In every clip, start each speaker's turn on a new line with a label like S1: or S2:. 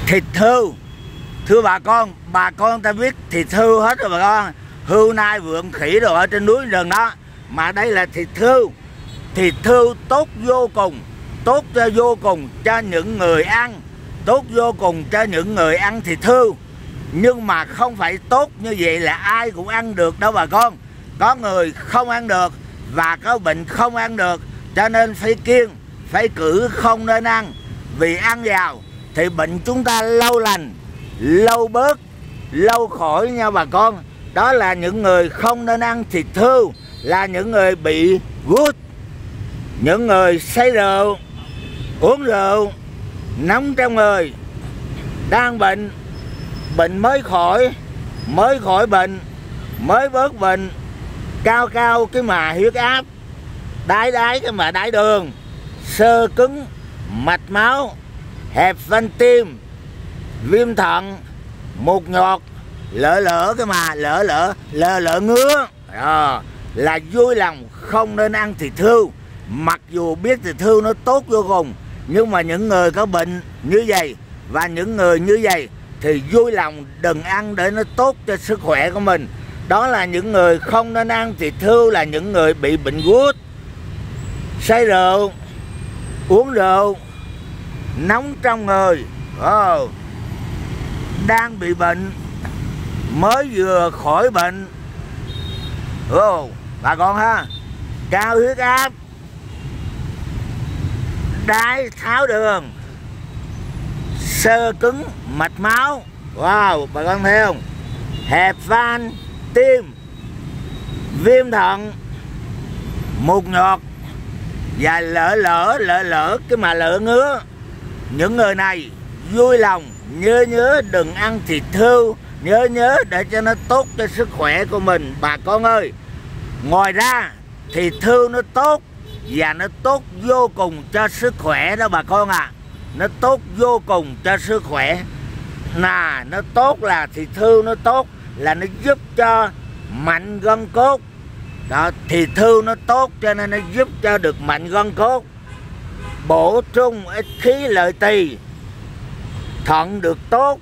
S1: thịt hươu. Thưa bà con ta biết thịt hươu hết rồi bà con. Hươu nai vượn khỉ đồ ở trên núi rừng đó, mà đây là thịt hươu. Thịt hươu tốt vô cùng, tốt cho vô cùng cho những người ăn, tốt vô cùng cho những người ăn thịt hươu. Nhưng mà không phải tốt như vậy là ai cũng ăn được đâu bà con. Có người không ăn được và có bệnh không ăn được, cho nên phải kiêng, phải cử không nên ăn. Vì ăn vào thì bệnh chúng ta lâu lành, lâu bớt, lâu khỏi nha bà con. Đó là những người không nên ăn thịt hươu, là những người bị gút, những người say rượu, uống rượu, nóng trong người, đang bệnh, bệnh mới khỏi bệnh, mới bớt bệnh, cao cái mà huyết áp, đái cái mà đái đường, xơ cứng mạch máu, hẹp van tim, viêm thận, mụt nhọt, lỡ cái mà lỡ ngứa. Là vui lòng không nên ăn thịt hươu. Mặc dù biết thịt hươu nó tốt vô cùng, nhưng mà những người có bệnh như vậy và những người như vậy thì vui lòng đừng ăn để nó tốt cho sức khỏe của mình. Đó là những người không nên ăn thịt hươu, là những người bị bệnh gút, say rượu, uống rượu, nóng trong người, đang bị bệnh, mới vừa khỏi bệnh, bà con ha, cao huyết áp, đái tháo đường, xơ cứng mạch máu, bà con thấy không, hẹp van tim, viêm thận, mụt nhọt và lỡ cái mà lỡ ngứa. Những người này vui lòng nhớ đừng ăn thịt hươu, nhớ để cho nó tốt cho sức khỏe của mình bà con ơi. Ngoài ra thịt hươu nó tốt và nó tốt vô cùng cho sức khỏe đó bà con ạ. Nó tốt vô cùng cho sức khỏe. Nó tốt là thịt hươu nó tốt là nó giúp cho mạnh gân cốt. Đó, thịt hươu nó tốt cho nên nó giúp cho được mạnh gân cốt, bổ sung ít khí lợi tỳ, thận được tốt,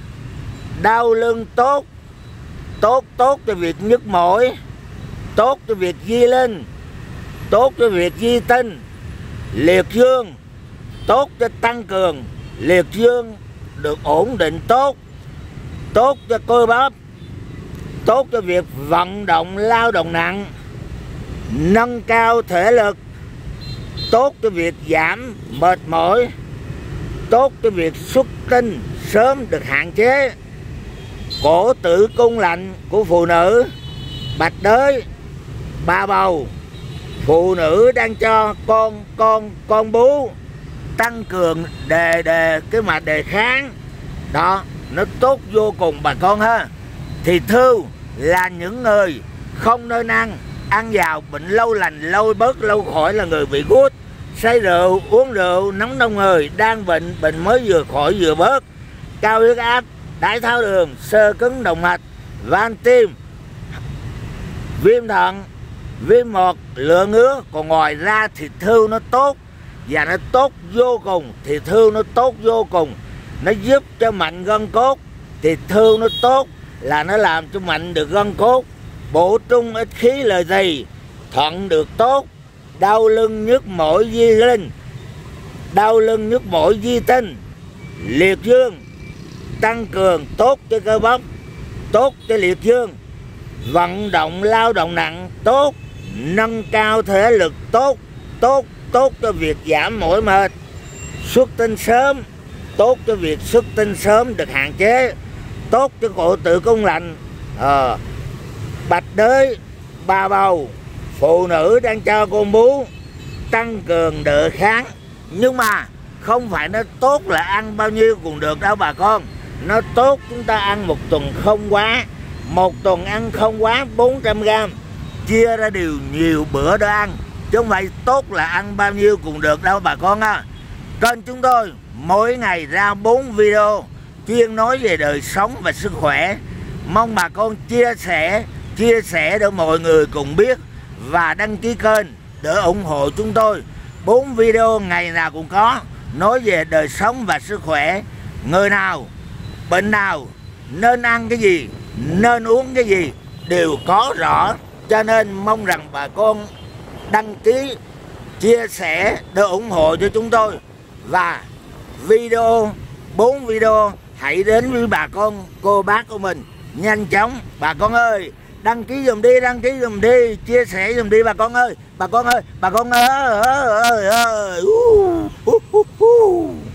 S1: đau lưng tốt, tốt cho việc nhức mỏi, tốt cho việc di linh, tốt cho việc di tinh, liệt dương, tốt cho tăng cường liệt dương được ổn định tốt, tốt cho cơ bắp, tốt cho việc vận động lao động nặng, nâng cao thể lực, tốt cho việc giảm mệt mỏi, tốt cho việc xuất tinh sớm được hạn chế, cổ tử cung lạnh của phụ nữ, bạch đới, bà bầu, phụ nữ đang cho con bú, tăng cường cái mà đề kháng. Đó, nó tốt vô cùng bà con ha. Thịt hươu là những người không nên ăn vào bệnh lâu lành, lâu bớt, lâu khỏi là người bị gút, say rượu, uống rượu, nóng trong người, đang bệnh mới vừa khỏi vừa bớt, cao huyết áp, đái tháo đường, xơ cứng động mạch, van tim, viêm thận, viêm mọt, lựa ngứa. Còn ngoài ra thịt hươu nó tốt và nó tốt vô cùng. Thịt hươu nó tốt vô cùng, nó giúp cho mạnh gân cốt. Thịt hươu nó tốt là nó làm cho mạnh được gân cốt, bổ sung ít khí lợi tỳ, thận được tốt, đau lưng nhức mỏi di linh, đau lưng nhức mỏi di tinh, liệt dương, tăng cường tốt cho cơ bắp, tốt cho liệt dương, vận động lao động nặng tốt, nâng cao thể lực tốt cho việc giảm mỏi mệt, xuất tinh sớm, tốt cho việc xuất tinh sớm được hạn chế, tốt cho cổ tử cung lạnh, bạch đới, bà bầu, phụ nữ đang cho con bú, tăng cường đỡ kháng. Nhưng mà không phải nó tốt là ăn bao nhiêu cũng được đâu bà con. Nó tốt chúng ta ăn một tuần không quá, một tuần ăn không quá 400g, chia ra đều nhiều bữa để ăn, chứ không phải tốt là ăn bao nhiêu cũng được đâu bà con á. Kênh chúng tôi mỗi ngày ra 4 video chuyên nói về đời sống và sức khỏe. Mong bà con chia sẻ để mọi người cùng biết và đăng ký kênh để ủng hộ chúng tôi. 4 video ngày nào cũng có nói về đời sống và sức khỏe. người nào, bệnh nào, nên ăn cái gì, nên uống cái gì đều có rõ. Cho nên mong rằng bà con đăng ký, chia sẻ để ủng hộ cho chúng tôi. Và video, 4 video hãy đến với bà con, cô bác của mình nhanh chóng. Bà con ơi, đăng ký giùm đi, đăng ký giùm đi, chia sẻ giùm đi bà con ơi, bà con ơi, bà con ơi.